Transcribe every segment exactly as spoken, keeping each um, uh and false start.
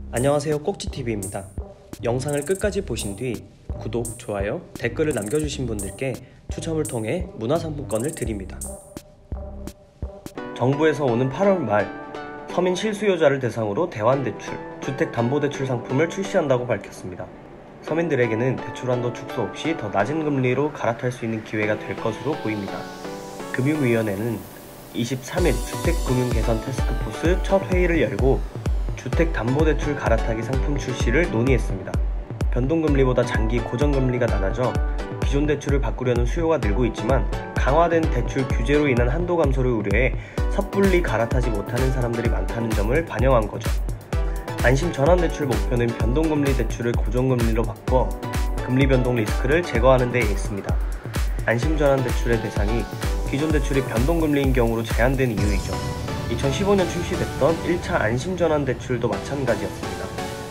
안녕하세요, 꼭지티비입니다. 영상을 끝까지 보신 뒤 구독, 좋아요, 댓글을 남겨주신 분들께 추첨을 통해 문화상품권을 드립니다. 정부에서 오는 팔월 말 서민 실수요자를 대상으로 대환대출, 주택담보대출 상품을 출시한다고 밝혔습니다. 서민들에게는 대출한도 축소 없이 더 낮은 금리로 갈아탈 수 있는 기회가 될 것으로 보입니다. 금융위원회는 이십삼 일 주택금융개선 태스크포스 첫 회의를 열고 주택담보대출 갈아타기 상품 출시를 논의했습니다. 변동금리보다 장기 고정금리가 낮아져 기존 대출을 바꾸려는 수요가 늘고 있지만 강화된 대출 규제로 인한 한도 감소를 우려해 섣불리 갈아타지 못하는 사람들이 많다는 점을 반영한 거죠. 안심 전환대출 목표는 변동금리 대출을 고정금리로 바꿔 금리 변동 리스크를 제거하는 데 있습니다. 안심 전환대출의 대상이 기존 대출이 변동금리인 경우로 제한된 이유이죠. 이천십오 년 출시됐던 일 차 안심전환대출도 마찬가지였습니다.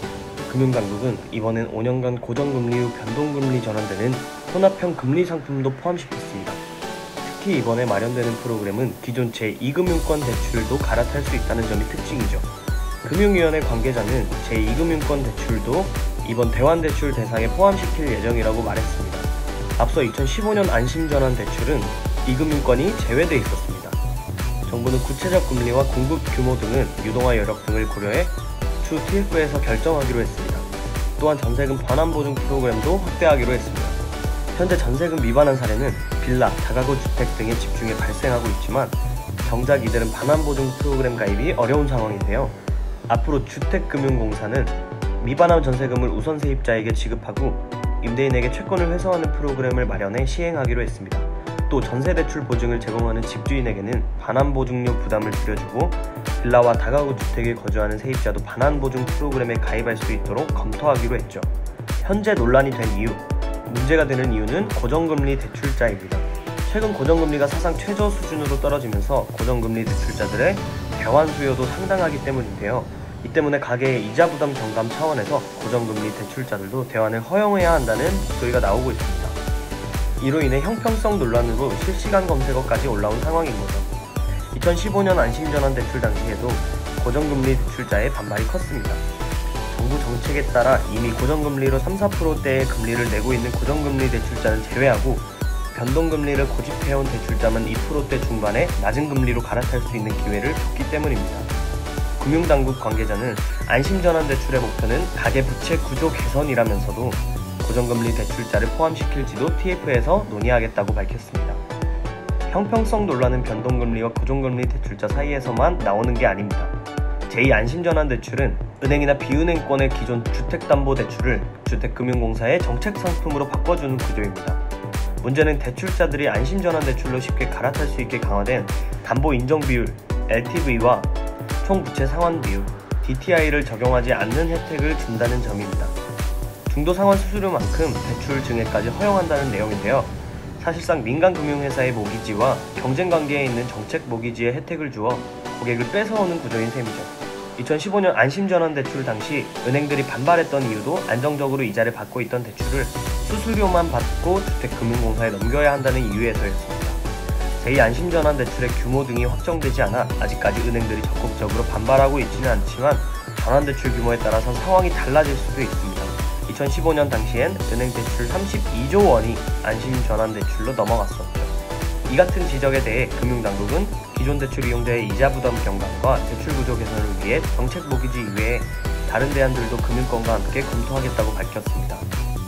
금융당국은 이번엔 오 년간 고정금리 후 변동금리 전환되는 혼합형 금리 상품도 포함시켰습니다. 특히 이번에 마련되는 프로그램은 기존 제이 금융권 대출도 갈아탈 수 있다는 점이 특징이죠. 금융위원회 관계자는 제이 금융권 대출도 이번 대환대출 대상에 포함시킬 예정이라고 말했습니다. 앞서 이천십오 년 안심전환대출은 이 금융권이 제외돼 있었습니다. 정부는 구체적 금리와 공급 규모 등은 유동화 여력 등을 고려해 주 티에프에서 결정하기로 했습니다. 또한 전세금 반환 보증 프로그램도 확대하기로 했습니다. 현재 전세금 미반환 사례는 빌라, 다가구 주택 등의 집중에 발생하고 있지만 정작 이들은 반환 보증 프로그램 가입이 어려운 상황인데요. 앞으로 주택금융공사는 미반환 전세금을 우선 세입자에게 지급하고 임대인에게 채권을 회수하는 프로그램을 마련해 시행하기로 했습니다. 또 전세대출 보증을 제공하는 집주인에게는 반환보증료 부담을 줄여주고 빌라와 다가구 주택에 거주하는 세입자도 반환보증 프로그램에 가입할 수 있도록 검토하기로 했죠. 현재 논란이 된 이유, 문제가 되는 이유는 고정금리 대출자입니다. 최근 고정금리가 사상 최저 수준으로 떨어지면서 고정금리 대출자들의 대환 수요도 상당하기 때문인데요. 이 때문에 가계의 이자 부담 경감 차원에서 고정금리 대출자들도 대환을 허용해야 한다는 목소리가 나오고 있습니다. 이로 인해 형평성 논란으로 실시간 검색어까지 올라온 상황인 거죠. 이천십오 년 안심전환 대출 당시에도 고정금리 대출자의 반발이 컸습니다. 정부 정책에 따라 이미 고정금리로 삼, 사 퍼센트대의 금리를 내고 있는 고정금리 대출자는 제외하고 변동금리를 고집해온 대출자만 이 퍼센트대 중반의 낮은 금리로 갈아탈 수 있는 기회를 줬기 때문입니다. 금융당국 관계자는 안심전환 대출의 목표는 가계부채 구조 개선이라면서도 고정금리 대출자를 포함시킬지도 티에프에서 논의하겠다고 밝혔습니다. 형평성 논란은 변동금리와 고정금리 대출자 사이에서만 나오는 게 아닙니다. 제이 안심전환대출은 은행이나 비은행권의 기존 주택담보대출을 주택금융공사의 정책상품으로 바꿔주는 구조입니다. 문제는 대출자들이 안심전환대출로 쉽게 갈아탈 수 있게 강화된 담보인정비율, 엘티브이와 총부채 상환 비율, 디티아이를 적용하지 않는 혜택을 준다는 점입니다. 중도 상환 수수료만큼 대출 증액까지 허용한다는 내용인데요. 사실상 민간 금융회사의 모기지와 경쟁 관계에 있는 정책 모기지에 혜택을 주어 고객을 뺏어오는 구조인 셈이죠. 이천십오 년 안심전환 대출 당시 은행들이 반발했던 이유도 안정적으로 이자를 받고 있던 대출을 수수료만 받고 주택금융공사에 넘겨야 한다는 이유에서였습니다. 제이 안심전환 대출의 규모 등이 확정되지 않아 아직까지 은행들이 적극적으로 반발하고 있지는 않지만 전환대출 규모에 따라서 상황이 달라질 수도 있습니다. 이천십오 년 당시엔 은행 대출 삼십이조 원이 안심전환대출로 넘어갔었죠. 이 같은 지적에 대해 금융당국은 기존 대출 이용자의 이자 부담 경감과 대출 구조 개선을 위해 정책 모기지 이외에 다른 대안들도 금융권과 함께 검토하겠다고 밝혔습니다.